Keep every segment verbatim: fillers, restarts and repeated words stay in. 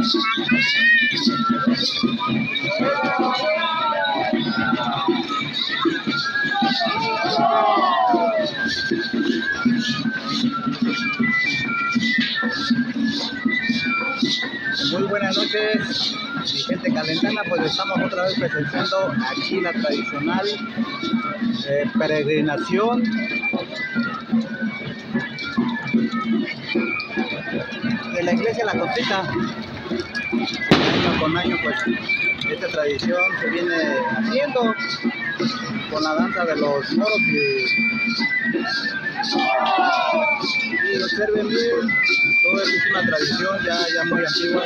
Muy buenas noches, mi gente calentana. Pues estamos otra vez presentando aquí la tradicional eh, peregrinación de la iglesia La Cosita. Año con año, pues esta tradición se viene haciendo con la danza de los moros y, y observen bien, todo esto es una tradición ya, ya muy antigua.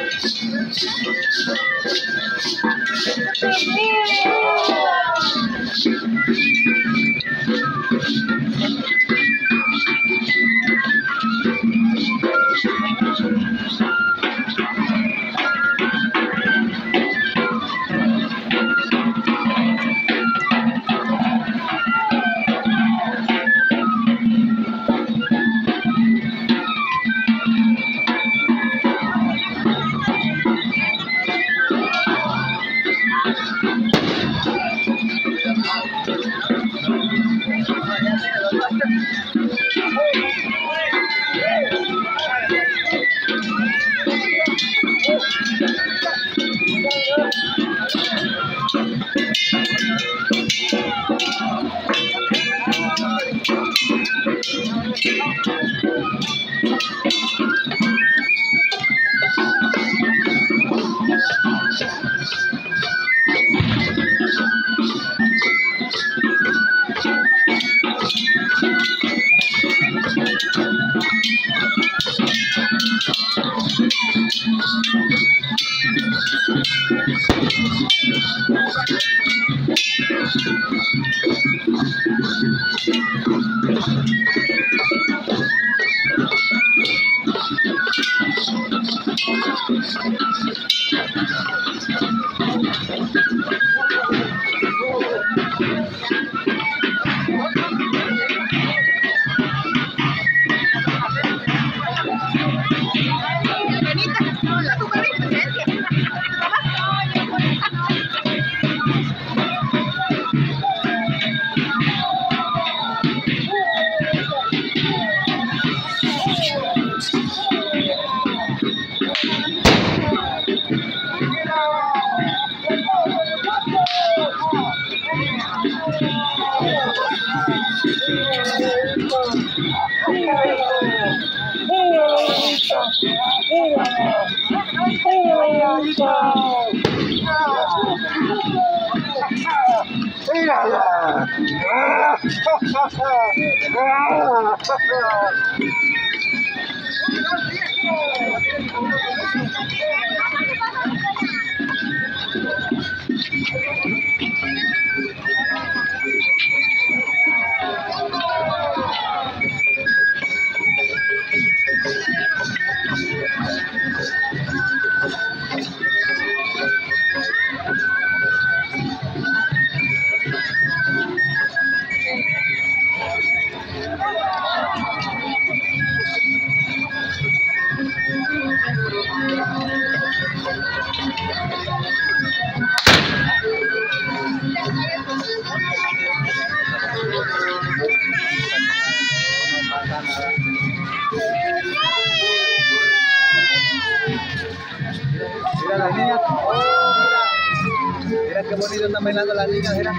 Mira las niñas, oh, mira, mira qué bonito están bailando las niñas, mira.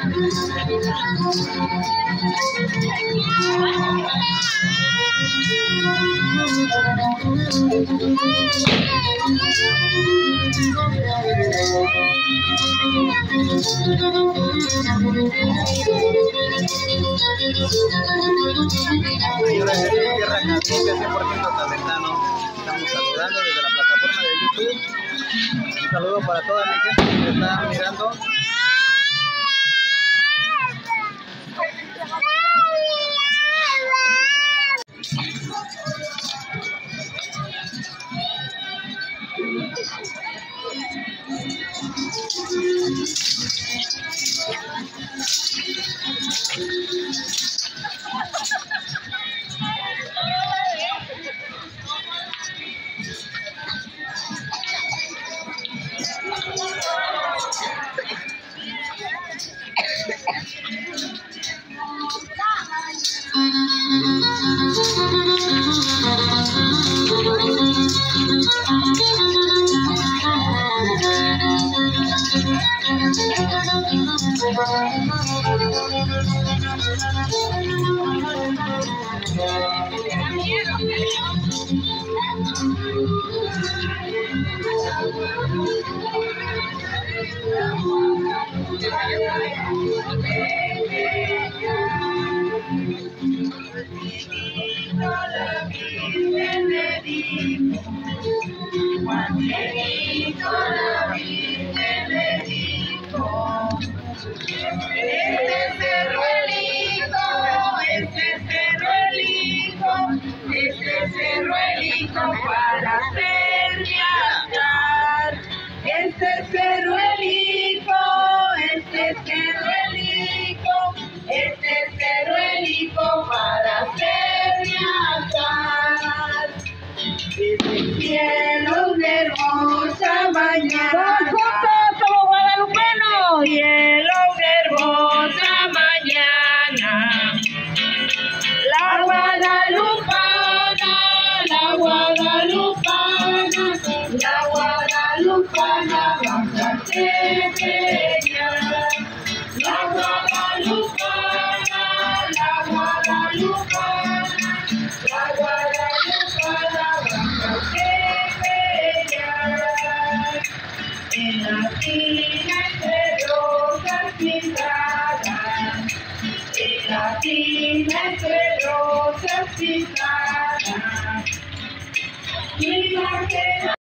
Señores de Tierra Caliente, cien por ciento calentano, estamos saludando desde la plataforma de YouTube. Un saludo para toda mi gente que está mirando. Juanito la Virgen le dijo, este cerro el hijo, este cerro el hijo, este cerro el hijo para hacerme andar. Este cerro el hijo, este cerro el hijo, este cerro el hijo para hacerme andar. Desde cielo de hermosa mañana, como guadalupenos. cielo de hermosa mañana, la guadalupana, la guadalupana, la guadalupana baja pequeña, la guadalupana, la guadalupana, la guadalupana baja pequeña, en la tina entre rosas pintadas, en la tina entre rosas pintadas, imagen